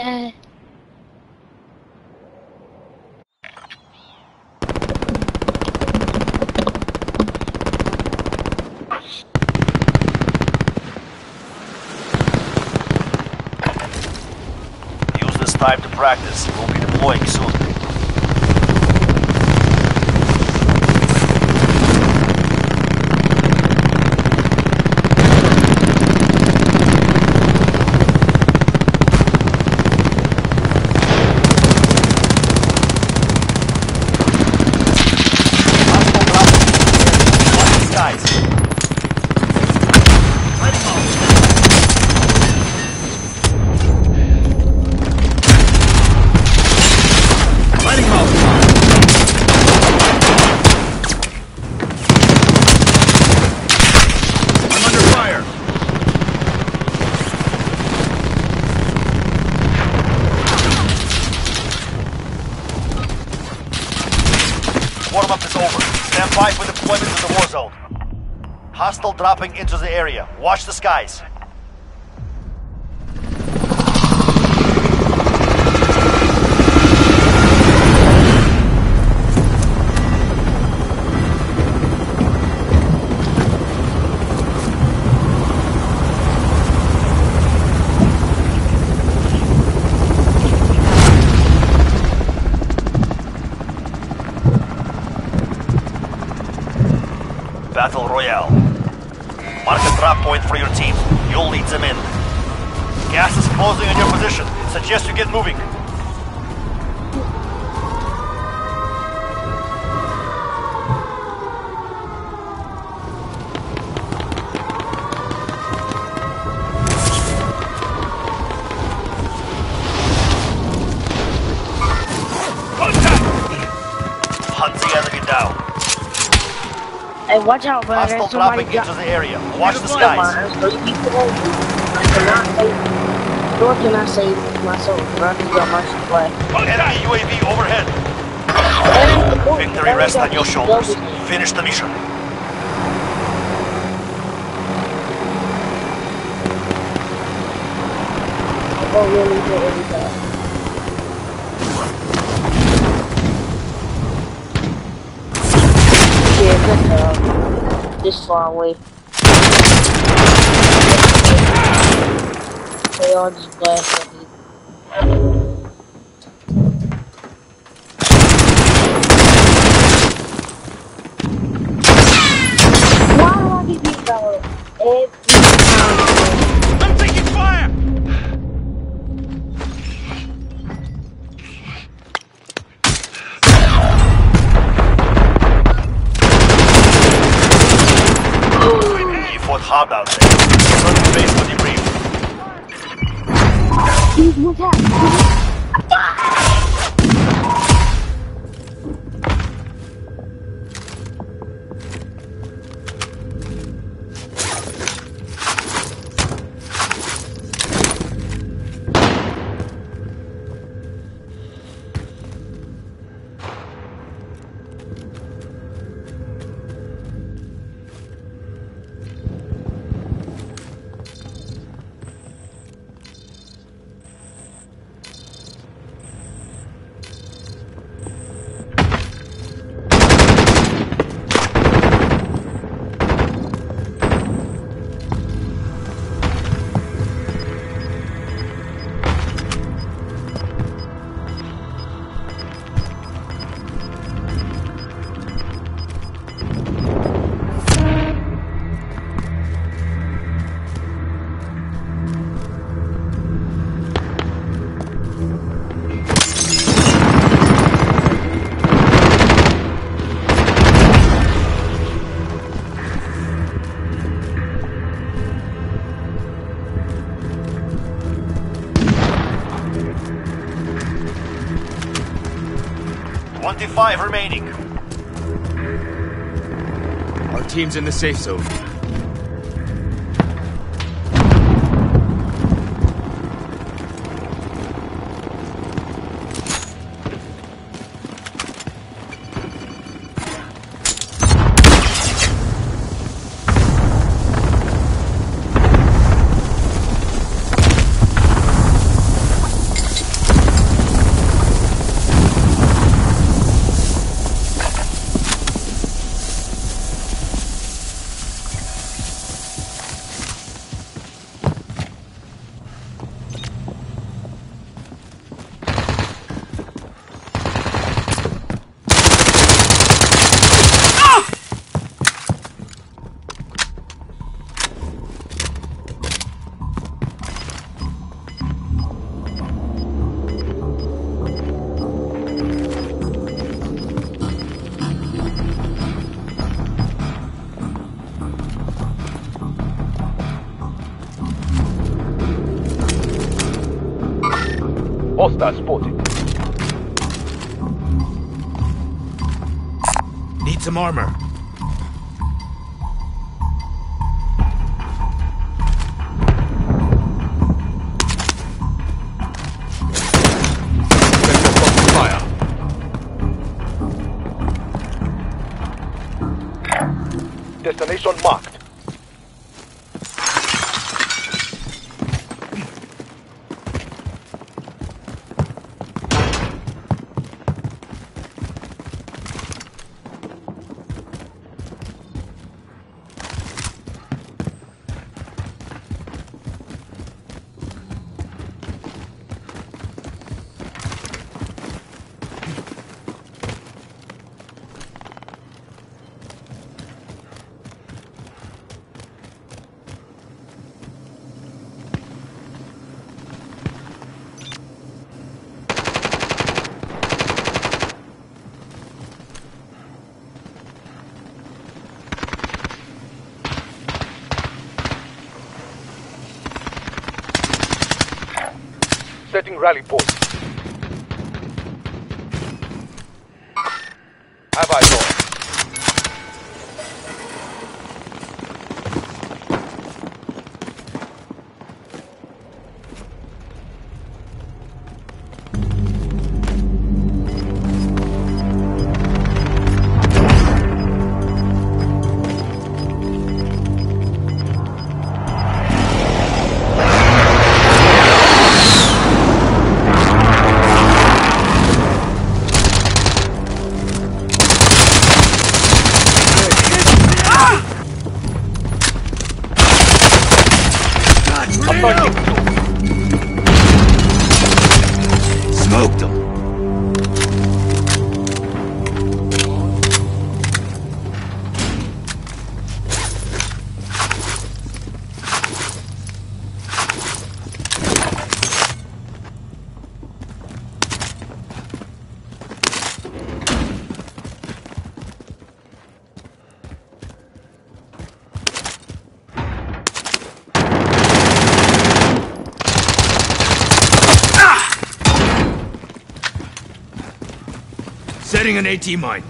Uh, Use this time to practice. We'll be deploying soon. Warm-up is over. Stand by for deployment to the war zone. Hostile dropping into the area. Watch the skies. Battle Royale. Mark a drop point for your team. You'll lead them in. Gas is closing on your position. Suggest you get moving. Hunt the enemy down. hey, watch out, bro. Hostile dropping into the area. Watch the skies. So you keep going. I cannot save. Nor can I save my soul. I need your mercy play. Enemy UAV overhead. Victory rests on your shoulders. Finish the mission. Oh, really good every time. Yeah, good job. This far away. They all just blast at me. Why do I get beat by every time? I'm taking fire! You fought hard out there. Run the base for debrief. What's happening? Five remaining. Our team's in the safe zone. Hostile spotted. Need some armor. Fire. Destination marked. Setting rally point. Have I lost? Smoked him. Setting an AT mine.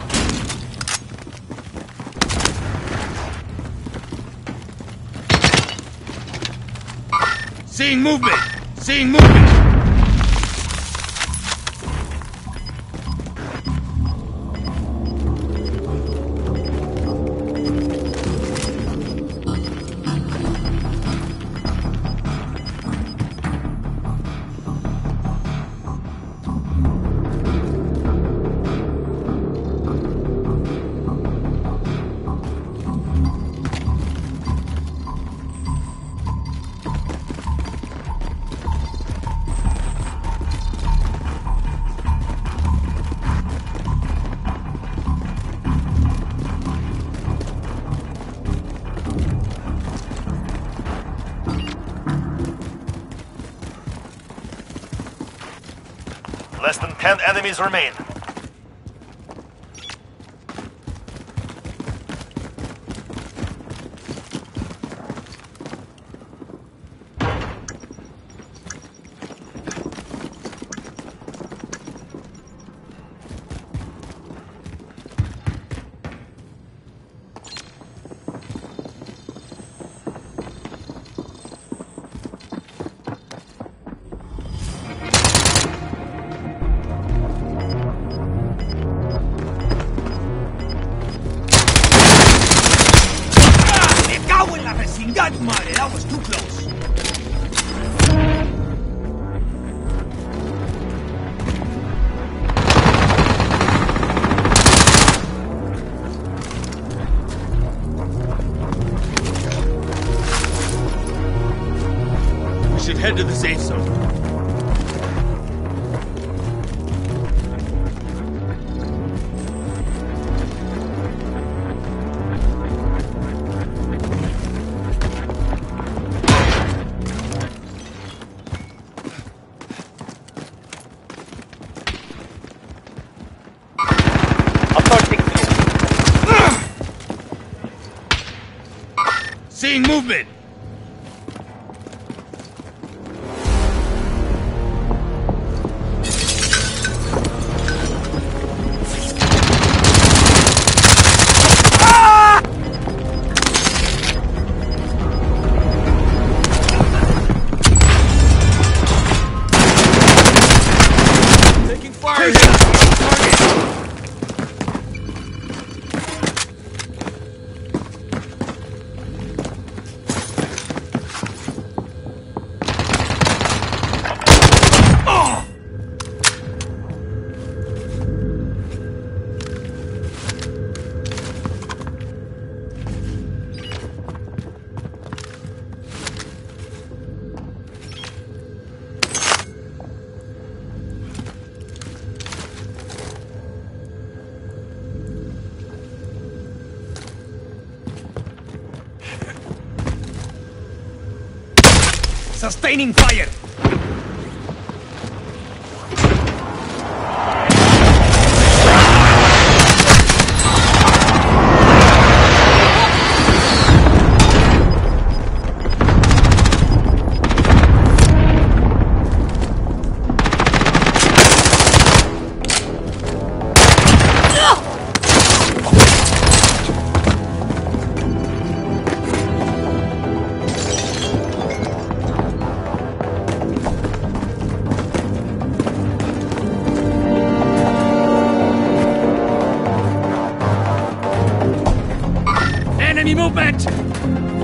Seeing movement! Seeing movement! Less than 10 enemies remain. Madre, that was too close. We should head to the safe zone. Seeing movement! Sustaining fire! Enemy movement!